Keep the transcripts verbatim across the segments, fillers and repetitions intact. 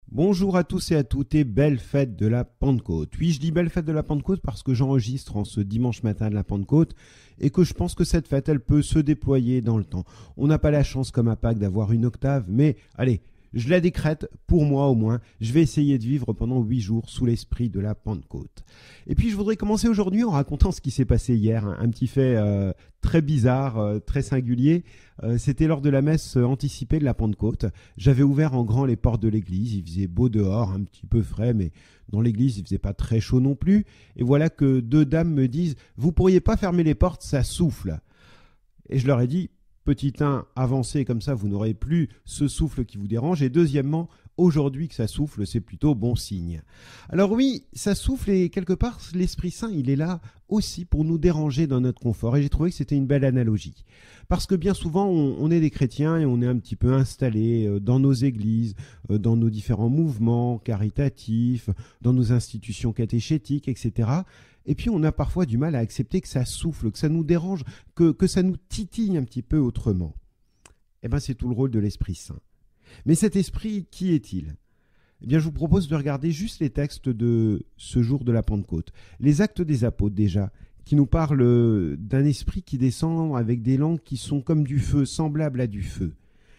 Bonjour à tous et à toutes et belle fête de la Pentecôte. Oui, je dis belle fête de la Pentecôte parce que j'enregistre en ce dimanche matin de la Pentecôte et que je pense que cette fête, elle peut se déployer dans le temps. On n'a pas la chance comme à Pâques d'avoir une octave, mais allez, je la décrète, pour moi au moins. Je vais essayer de vivre pendant huit jours sous l'esprit de la Pentecôte. Et puis je voudrais commencer aujourd'hui en racontant ce qui s'est passé hier, un, un petit fait euh, très bizarre, euh, très singulier. Euh, c'était lors de la messe anticipée de la Pentecôte. J'avais ouvert en grand les portes de l'église, il faisait beau dehors, un petit peu frais, mais dans l'église il faisait pas très chaud non plus. Et voilà que deux dames me disent « Vous pourriez pas fermer les portes, ça souffle ». Et je leur ai dit « Petit un, avancez comme ça, vous n'aurez plus ce souffle qui vous dérange. Et deuxièmement, aujourd'hui que ça souffle, c'est plutôt bon signe. » Alors oui, ça souffle et quelque part, l'Esprit Saint, il est là aussi pour nous déranger dans notre confort. Et j'ai trouvé que c'était une belle analogie. Parce que bien souvent, on, on est des chrétiens et on est un petit peu installés dans nos églises, dans nos différents mouvements caritatifs, dans nos institutions catéchétiques, et cetera. Et puis on a parfois du mal à accepter que ça souffle, que ça nous dérange, que, que ça nous titille un petit peu autrement. Eh bien c'est tout le rôle de l'Esprit Saint. Mais cet Esprit, qui est-il ? Eh bien je vous propose de regarder juste les textes de ce jour de la Pentecôte. Les Actes des Apôtres déjà, qui nous parlent d'un esprit qui descend avec des langues qui sont comme du feu, semblables à du feu.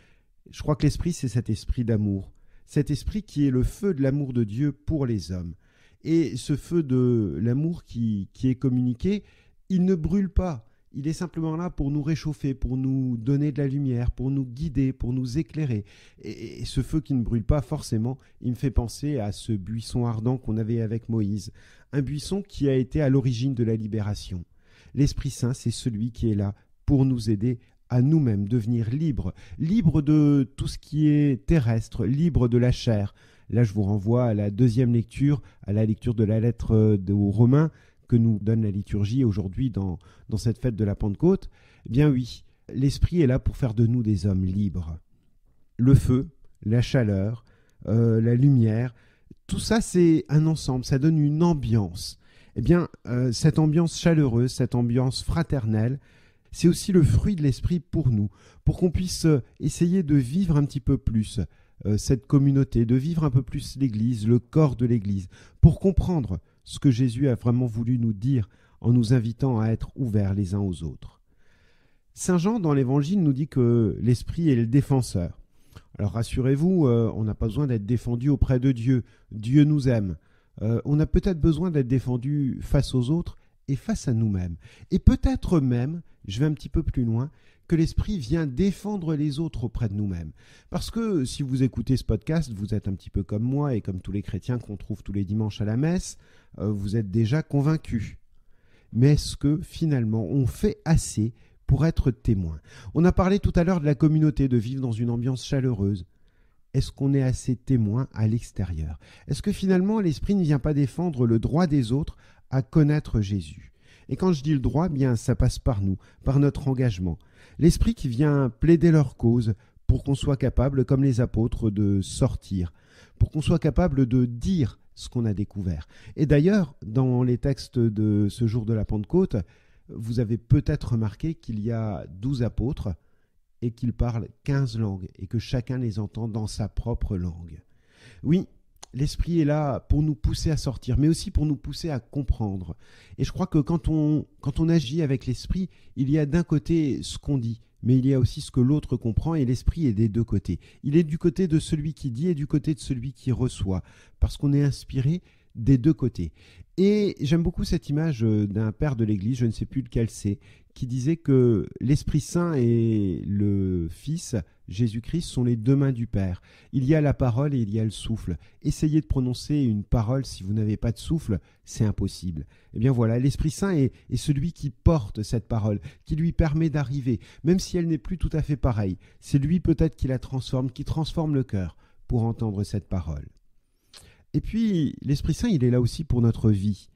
Je crois que l'Esprit, c'est cet esprit d'amour. Cet esprit qui est le feu de l'amour de Dieu pour les hommes. Et ce feu de l'amour qui, qui est communiqué, il ne brûle pas. Il est simplement là pour nous réchauffer, pour nous donner de la lumière, pour nous guider, pour nous éclairer. Et, et ce feu qui ne brûle pas, forcément, il me fait penser à ce buisson ardent qu'on avait avec Moïse. Un buisson qui a été à l'origine de la libération. L'Esprit Saint, c'est celui qui est là pour nous aider à nous-mêmes devenir libres. Libres de tout ce qui est terrestre, libres de la chair. Là, je vous renvoie à la deuxième lecture, à la lecture de la lettre aux Romains que nous donne la liturgie aujourd'hui dans, dans cette fête de la Pentecôte. Eh bien oui, l'Esprit est là pour faire de nous des hommes libres. Le feu, la chaleur, euh, la lumière, tout ça c'est un ensemble, ça donne une ambiance. Eh bien, euh, cette ambiance chaleureuse, cette ambiance fraternelle, c'est aussi le fruit de l'Esprit pour nous, pour qu'on puisse essayer de vivre un petit peu plus cette communauté, de vivre un peu plus l'Église, le corps de l'Église, pour comprendre ce que Jésus a vraiment voulu nous dire en nous invitant à être ouverts les uns aux autres. Saint Jean, dans l'Évangile, nous dit que l'Esprit est le défenseur. Alors rassurez-vous, euh, on n'a pas besoin d'être défendu auprès de Dieu. Dieu nous aime. Euh, on a peut-être besoin d'être défendu face aux autres et face à nous-mêmes. Et peut-être même, je vais un petit peu plus loin, que l'Esprit vient défendre les autres auprès de nous-mêmes. Parce que si vous écoutez ce podcast, vous êtes un petit peu comme moi et comme tous les chrétiens qu'on trouve tous les dimanches à la messe, euh, vous êtes déjà convaincus. Mais est-ce que finalement on fait assez pour être témoin ? On a parlé tout à l'heure de la communauté, de vivre dans une ambiance chaleureuse. Est-ce qu'on est assez témoin à l'extérieur ? Est-ce que finalement l'Esprit ne vient pas défendre le droit des autres à connaître Jésus ? Et quand je dis le droit, bien ça passe par nous, par notre engagement. L'Esprit qui vient plaider leur cause pour qu'on soit capable, comme les apôtres, de sortir, pour qu'on soit capable de dire ce qu'on a découvert. Et d'ailleurs, dans les textes de ce jour de la Pentecôte, vous avez peut-être remarqué qu'il y a douze apôtres et qu'ils parlent quinze langues et que chacun les entend dans sa propre langue. Oui, l'Esprit est là pour nous pousser à sortir, mais aussi pour nous pousser à comprendre. Et je crois que quand on, quand on agit avec l'Esprit, il y a d'un côté ce qu'on dit, mais il y a aussi ce que l'autre comprend, et l'Esprit est des deux côtés. Il est du côté de celui qui dit et du côté de celui qui reçoit, parce qu'on est inspiré des deux côtés. Et j'aime beaucoup cette image d'un père de l'Église, je ne sais plus lequel c'est, qui disait que l'Esprit Saint et le Fils, Jésus-Christ, sont les deux mains du Père. Il y a la parole et il y a le souffle. Essayez de prononcer une parole si vous n'avez pas de souffle, c'est impossible. Eh bien voilà, l'Esprit Saint est, est celui qui porte cette parole, qui lui permet d'arriver, même si elle n'est plus tout à fait pareille. C'est lui peut-être qui la transforme, qui transforme le cœur pour entendre cette parole. Et puis, l'Esprit Saint, il est là aussi pour notre vie.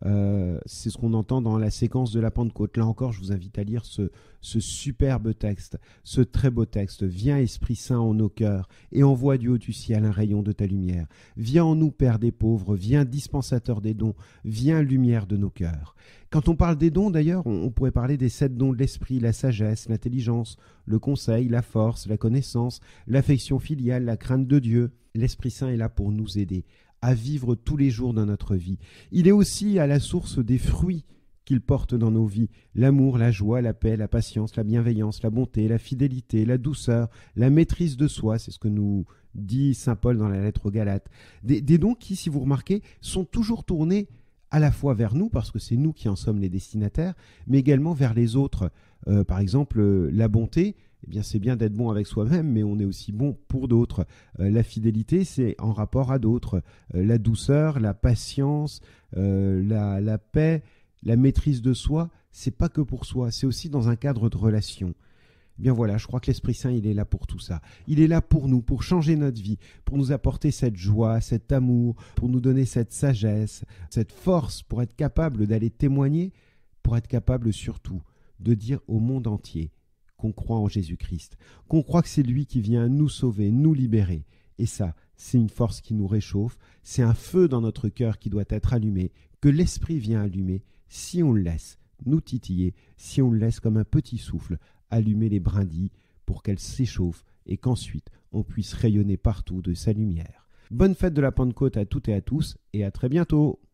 Euh, c'est ce qu'on entend dans la séquence de la Pentecôte. Là encore, je vous invite à lire ce, ce superbe texte, ce très beau texte. Viens, Esprit Saint, en nos cœurs, et envoie du haut du ciel un rayon de ta lumière. Viens en nous, Père des pauvres, viens, dispensateur des dons, viens, lumière de nos cœurs. Quand on parle des dons, d'ailleurs, on, on pourrait parler des sept dons de l'esprit, la sagesse, l'intelligence, le conseil, la force, la connaissance, l'affection filiale, la crainte de Dieu. L'Esprit Saint est là pour nous aider à vivre tous les jours de notre vie. Il est aussi à la source des fruits qu'il porte dans nos vies. L'amour, la joie, la paix, la patience, la bienveillance, la bonté, la fidélité, la douceur, la maîtrise de soi, c'est ce que nous dit saint Paul dans la lettre aux Galates. Des, des dons qui, si vous remarquez, sont toujours tournés à la fois vers nous, parce que c'est nous qui en sommes les destinataires, mais également vers les autres. Euh, par exemple, euh, la bonté, eh bien, c'est bien d'être bon avec soi-même, mais on est aussi bon pour d'autres. Euh, la fidélité, c'est en rapport à d'autres. Euh, la douceur, la patience, euh, la, la paix, la maîtrise de soi, c'est pas que pour soi, c'est aussi dans un cadre de relation. Eh bien voilà, je crois que l'Esprit Saint, il est là pour tout ça. Il est là pour nous, pour changer notre vie, pour nous apporter cette joie, cet amour, pour nous donner cette sagesse, cette force, pour être capable d'aller témoigner, pour être capable surtout de dire au monde entier qu'on croit en Jésus-Christ, qu'on croit que c'est lui qui vient nous sauver, nous libérer. Et ça, c'est une force qui nous réchauffe, c'est un feu dans notre cœur qui doit être allumé, que l'Esprit vient allumer, si on le laisse nous titiller, si on le laisse comme un petit souffle, allumer les brindilles pour qu'elles s'échauffent et qu'ensuite on puisse rayonner partout de sa lumière. Bonne fête de la Pentecôte à toutes et à tous, et à très bientôt.